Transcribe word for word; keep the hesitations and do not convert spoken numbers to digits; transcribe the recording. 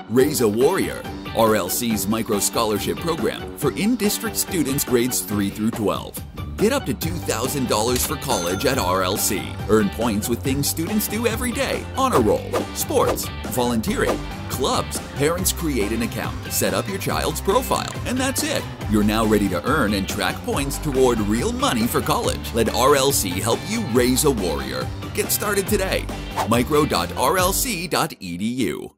Raise a Warrior, R L C's micro scholarship program for in-district students grades three through twelve. Get up to two thousand dollars for college at R L C. Earn points with things students do every day: honor roll, sports, volunteering, clubs. Parents create an account, set up your child's profile, and that's it. You're now ready to earn and track points toward real money for college. Let R L C help you raise a warrior. Get started today. micro dot R L C dot E D U